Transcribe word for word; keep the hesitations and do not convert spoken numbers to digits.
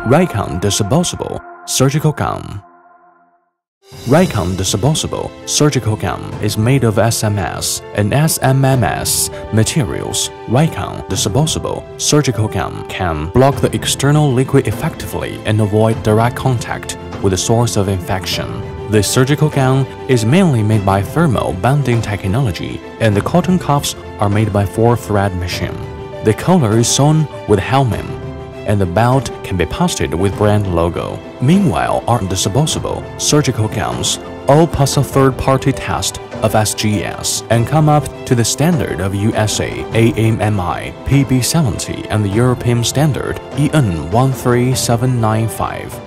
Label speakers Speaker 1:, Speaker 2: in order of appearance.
Speaker 1: Rhycom Disposable Surgical Gun. Rhycom Disposable Surgical Gun is made of S M S and S M M S materials. Rhycom Disposable Surgical Gun can block the external liquid effectively and avoid direct contact with the source of infection. The surgical gown is mainly made by thermal bonding technology, and the cotton cuffs are made by four-thread machine. The collar is sewn with helmet, and the belt can be posted with brand logo. Meanwhile, our disposable surgical gowns all pass a third-party test of S G S and come up to the standard of U S A A A M I P B seventy and the European standard E N one three seven nine five.